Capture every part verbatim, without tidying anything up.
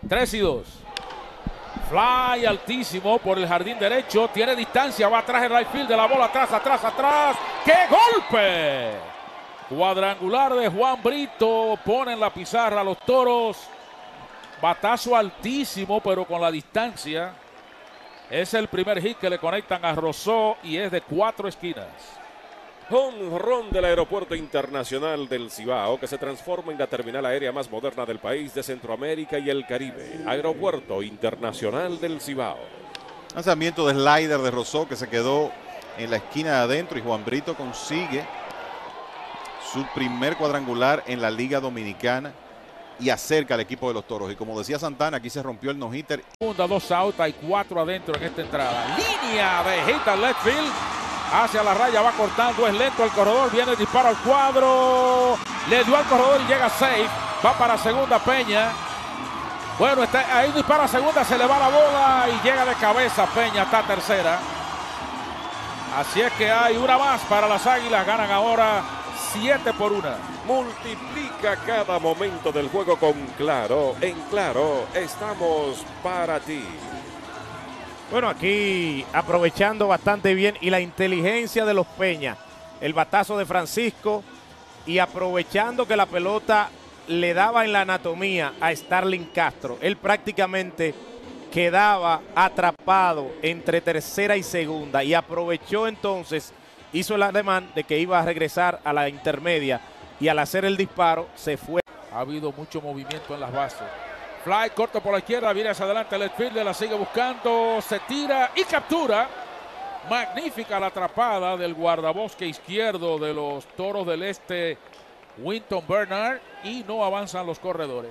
tres y dos. Fly altísimo por el jardín derecho. Tiene distancia. Va atrás el right field de la bola. Atrás, atrás, atrás. ¡Qué golpe! Cuadrangular de Juan Brito. Pone en la pizarra a los Toros. Batazo altísimo, pero con la distancia. Es el primer hit que le conectan a Rousseau y es de cuatro esquinas. Jonrón del Aeropuerto Internacional del Cibao, que se transforma en la terminal aérea más moderna del país, de Centroamérica y el Caribe. Aeropuerto Internacional del Cibao. Lanzamiento de slider de Rousseau que se quedó en la esquina de adentro y Juan Brito consigue su primer cuadrangular en la Liga Dominicana y acerca al equipo de los Toros. Y como decía Santana, aquí se rompió el no-hitter. Segunda, dos out, hay cuatro adentro en esta entrada. Línea de hit al left field. Hacia la raya, va cortando, es lento el corredor, viene el disparo al cuadro. Le dio al corredor y llega safe. Va para segunda Peña. Bueno, está ahí, dispara a segunda, se le va la bola y llega de cabeza Peña, está tercera. Así es que hay una más para las Águilas, ganan ahora siete por una. Multiplica cada momento del juego con Claro. En Claro estamos para ti. Bueno, aquí aprovechando bastante bien y la inteligencia de los Peña, el batazo de Francisco y aprovechando que la pelota le daba en la anatomía a Starling Castro. Él prácticamente quedaba atrapado entre tercera y segunda y aprovechó entonces, hizo el ademán de que iba a regresar a la intermedia y al hacer el disparo se fue. Ha habido mucho movimiento en las bases. Fly corto por la izquierda, viene hacia adelante el left fielder, la sigue buscando, se tira y captura. Magnífica la atrapada del guardabosque izquierdo de los Toros del Este, Winton Bernard, y no avanzan los corredores.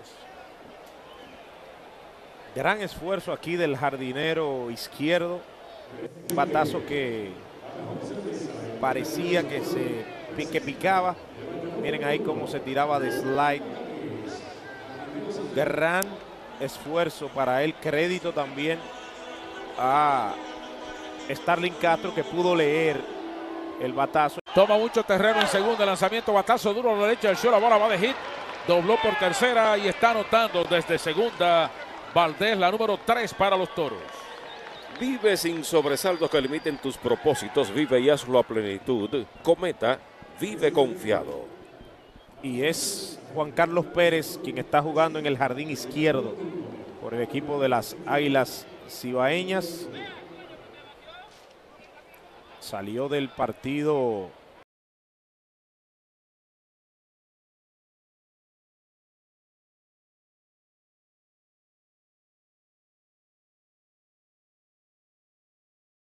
Gran esfuerzo aquí del jardinero izquierdo. Un batazo que parecía que se que picaba. Miren ahí cómo se tiraba de slide. Gran esfuerzo para él. Crédito también a Starling Castro, que pudo leer el batazo. Toma mucho terreno en segunda, lanzamiento, batazo duro a la derecha del show, la bola va de hit. Dobló por tercera y está anotando desde segunda Valdés, la número tres para los Toros. Vive sin sobresaltos que limiten tus propósitos. Vive y hazlo a plenitud. Cometa, vive confiado. Y es Juan Carlos Pérez quien está jugando en el jardín izquierdo por el equipo de las Águilas Cibaeñas. Salió del partido